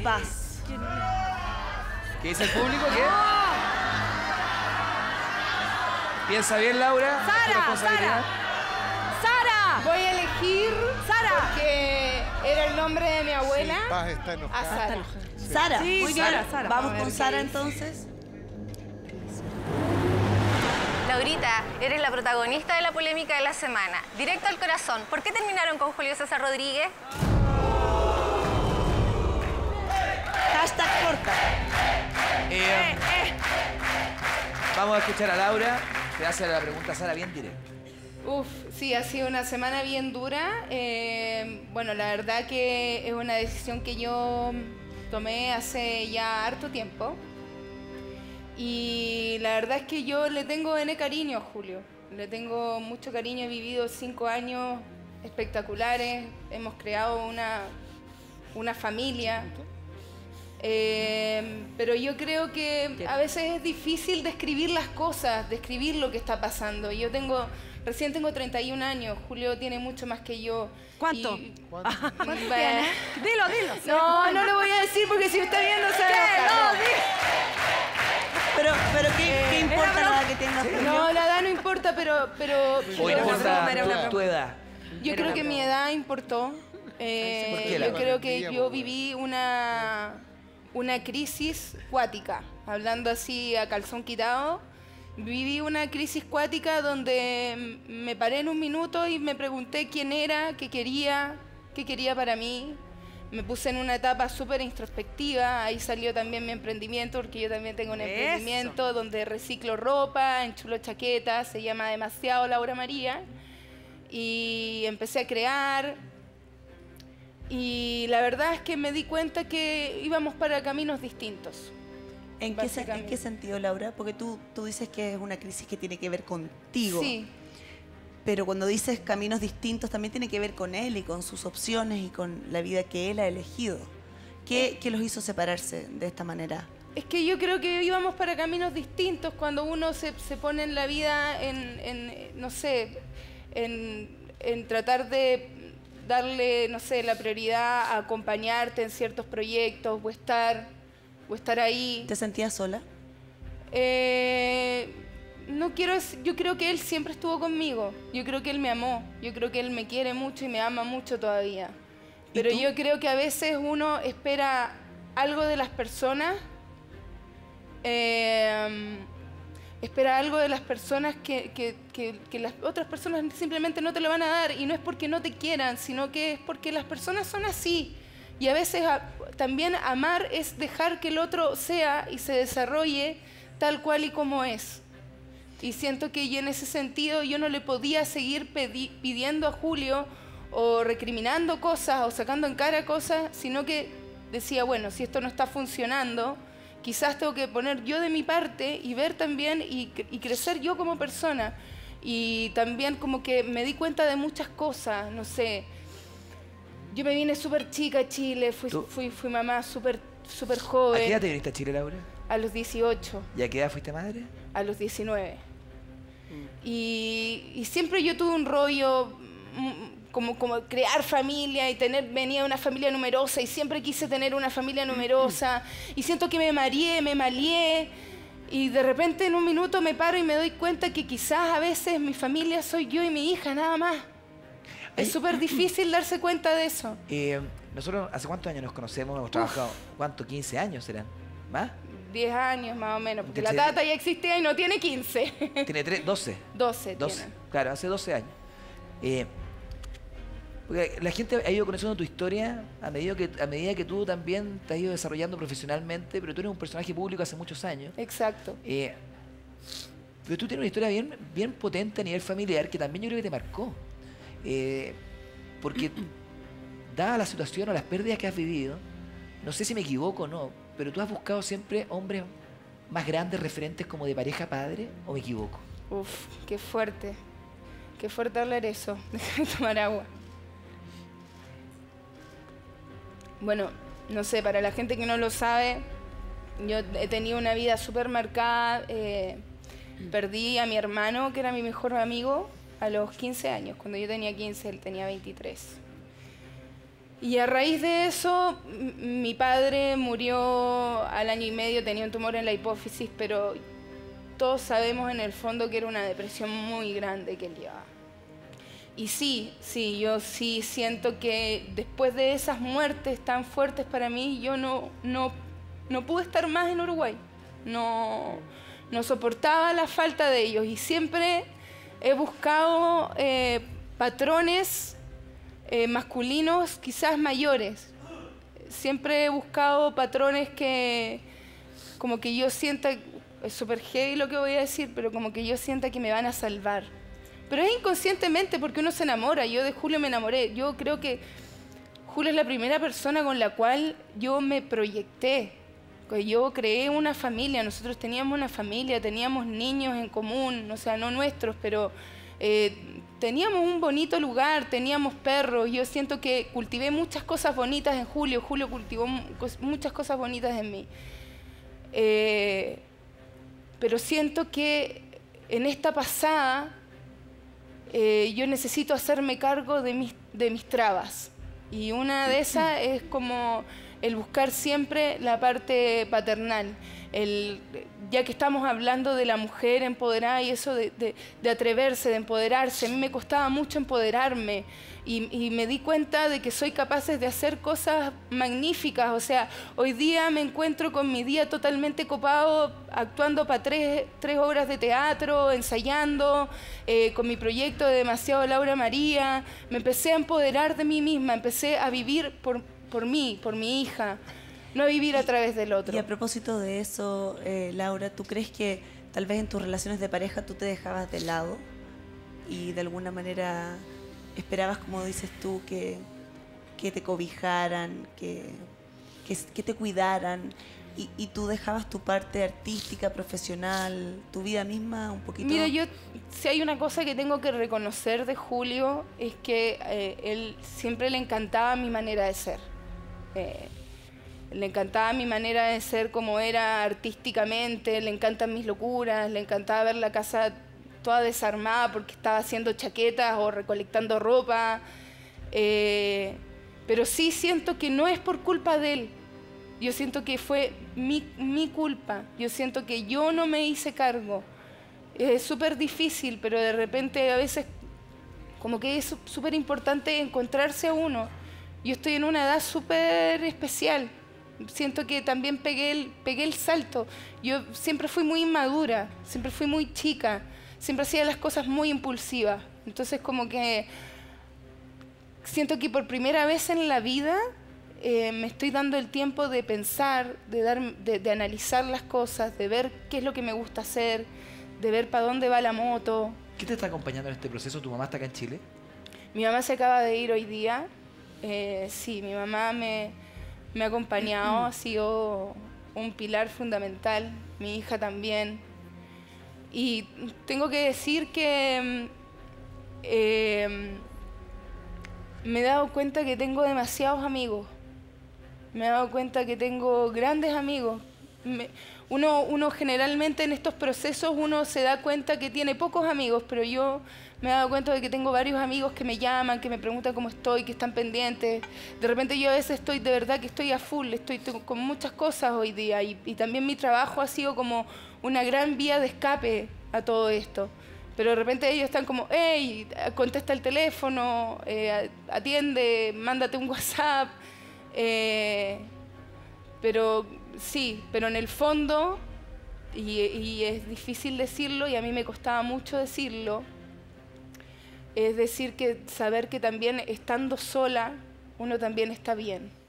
paz. ¿Qué dice el público? ¿Qué? Piensa bien, Laura. Sara. Voy a elegir Sara, porque era el nombre de mi abuela. Sí, Paz está enojada. A Sara. Sara, Sí, muy bien. Sara. Vamos A ver con qué Sara dice. entonces. Laurita, eres la protagonista de la polémica de la semana. Directo al corazón. ¿Por qué terminaron con Julio César Rodríguez? Hashtag corta. Vamos a escuchar a Laura. Te hace la pregunta a Sara bien directa. Uf, sí, ha sido una semana bien dura. Bueno, la verdad que es una decisión que yo tomé hace ya harto tiempo. Y la verdad es que yo le tengo N cariño a Julio. Le tengo mucho cariño. He vivido 5 años espectaculares. Hemos creado una familia. Pero yo creo que a veces es difícil describir las cosas, describir lo que está pasando. Recién tengo 31 años, Julio tiene mucho más que yo. ¿Cuánto? ¿Cuánto? Bueno. Dilo. No lo voy a decir porque si me está viendo se va a enojar. Pero ¿qué importa la edad que tenga Julio? No, la edad no importa, pero ¿O importa tu edad? yo creo que mi edad importó. ¿Por qué, Yo Laura? creo que yo viví una crisis cuática, hablando así a calzón quitado. Viví una crisis cuática donde me paré en un minuto y me pregunté quién era, qué quería para mí. Me puse en una etapa súper introspectiva, ahí salió también mi emprendimiento, porque yo también tengo un emprendimiento donde reciclo ropa, enchulo chaquetas, se llama Demasiado Laura María. Y empecé a crear. Y la verdad es que me di cuenta que íbamos para caminos distintos. ¿En qué sentido, Laura? Porque tú dices que es una crisis que tiene que ver contigo. Sí. Pero cuando dices caminos distintos, también tiene que ver con él y con sus opciones y con la vida que él ha elegido. ¿Qué los hizo separarse de esta manera? Es que yo creo que íbamos para caminos distintos cuando uno se pone en la vida no sé, en tratar de darle, no sé, la prioridad a acompañarte en ciertos proyectos o estar ahí. ¿Te sentías sola? Yo creo que él siempre estuvo conmigo. Yo creo que él me amó. Yo creo que él me quiere mucho y me ama mucho todavía. Pero yo creo que a veces uno espera algo de las personas. Espera algo de las personas que las otras personas simplemente no te lo van a dar. Y no es porque no te quieran, sino que es porque las personas son así. Y a veces también amar es dejar que el otro sea y se desarrolle tal cual y como es. Y siento que yo en ese sentido yo no le podía seguir pidiendo a Julio o recriminando cosas o sacando en cara cosas, sino que decía, bueno, si esto no está funcionando, quizás tengo que poner yo de mi parte y ver también y crecer yo como persona. Y también como que me di cuenta de muchas cosas, no sé. Yo me vine súper chica a Chile, fui mamá súper joven. ¿A qué edad te viniste a Chile, Laura? A los 18. ¿Y a qué edad fuiste madre? A los 19. Y siempre yo tuve un rollo como crear familia y venía de una familia numerosa y siempre quise tener una familia numerosa y siento que me malié y de repente en un minuto me paro y me doy cuenta que quizás a veces mi familia soy yo y mi hija, nada más. Es súper difícil darse cuenta de eso. Nosotros, ¿hace cuántos años nos conocemos? Hemos trabajado, ¿cuánto? ¿15 años serán? ¿Más? 10 años más o menos, porque la Entonces, tata ya existía y no tiene 15. Tiene 12. 12 tiene. Claro, hace 12 años. Porque la gente ha ido conociendo tu historia a medida que tú también te has ido desarrollando profesionalmente, pero tú eres un personaje público hace muchos años. Exacto. Pero tú tienes una historia bien potente a nivel familiar que también yo creo que te marcó. Porque dada la situación o las pérdidas que has vivido, no sé si me equivoco o no, pero tú has buscado siempre hombres más grandes, referentes como de pareja padre, ¿o me equivoco? Uf, qué fuerte. Qué fuerte hablar eso. Déjame tomar agua. Bueno, no sé, para la gente que no lo sabe, yo he tenido una vida súper marcada. Perdí a mi hermano, que era mi mejor amigo, a los 15 años. Cuando yo tenía 15, él tenía 23. Y a raíz de eso, mi padre murió al año y medio, tenía un tumor en la hipófisis, pero todos sabemos en el fondo que era una depresión muy grande que él llevaba. Y sí, yo sí siento que después de esas muertes tan fuertes para mí, yo no pude estar más en Uruguay. No soportaba la falta de ellos y siempre he buscado patrones masculinos quizás mayores. Siempre he buscado patrones que como que yo sienta, es súper heavy lo que voy a decir, pero como que yo sienta que me van a salvar. Pero es inconscientemente porque uno se enamora. Yo de Julio me enamoré. Yo creo que Julio es la primera persona con la cual yo me proyecté. Yo creé una familia, nosotros teníamos una familia, teníamos niños en común, o sea, no nuestros, pero teníamos un bonito lugar, teníamos perros. Yo siento que cultivé muchas cosas bonitas en Julio, Julio cultivó muchas cosas bonitas en mí. Pero siento que en esta pasada yo necesito hacerme cargo de mis trabas. Y una de esas es como el buscar siempre la parte paternal. Ya que estamos hablando de la mujer empoderada y eso de atreverse, de empoderarse, a mí me costaba mucho empoderarme y me di cuenta de que soy capaz de hacer cosas magníficas. O sea, hoy día me encuentro con mi día totalmente copado, actuando para tres obras de teatro, ensayando, con mi proyecto de Demasiado Laura María. Me empecé a empoderar de mí misma, empecé a vivir por mí, por mi hija, no a vivir a través del otro. Y a propósito de eso, Laura, ¿tú crees que tal vez en tus relaciones de pareja tú te dejabas de lado y de alguna manera esperabas, como dices tú, que te cobijaran, que te cuidaran y tú dejabas tu parte artística, profesional, tu vida misma un poquito? Mira, si hay una cosa que tengo que reconocer de Julio es que él siempre le encantaba mi manera de ser. Le encantaba mi manera de ser como era artísticamente, le encantan mis locuras, le encantaba ver la casa toda desarmada porque estaba haciendo chaquetas o recolectando ropa. Pero sí siento que no es por culpa de él. Yo siento que fue mi culpa. Yo siento que yo no me hice cargo. Es súper difícil, pero de repente a veces como que es súper importante encontrarse a uno. Yo estoy en una edad súper especial. Siento que también pegué el salto. Yo siempre fui muy inmadura, siempre fui muy chica, siempre hacía las cosas muy impulsivas. Entonces como que siento que por primera vez en la vida me estoy dando el tiempo de pensar, de analizar las cosas, de ver qué es lo que me gusta hacer, de ver para dónde va la moto. ¿Qué te está acompañando en este proceso? ¿Tu mamá está acá en Chile? Mi mamá se acaba de ir hoy día. Sí, mi mamá me ha acompañado, ha sido un pilar fundamental, mi hija también. Y tengo que decir que me he dado cuenta que tengo demasiados amigos. Me he dado cuenta que tengo grandes amigos. Uno generalmente en estos procesos uno se da cuenta que tiene pocos amigos, pero yo me he dado cuenta de que tengo varios amigos que me llaman, que me preguntan cómo estoy, que están pendientes. De repente yo a veces estoy de verdad que estoy a full, estoy con muchas cosas hoy día y también mi trabajo ha sido como una gran vía de escape a todo esto. Pero de repente ellos están como, hey, contesta el teléfono, atiende, mándate un WhatsApp. Pero sí, pero en el fondo, y es difícil decirlo y a mí me costaba mucho decirlo, es decir, que saber que también estando sola uno también está bien.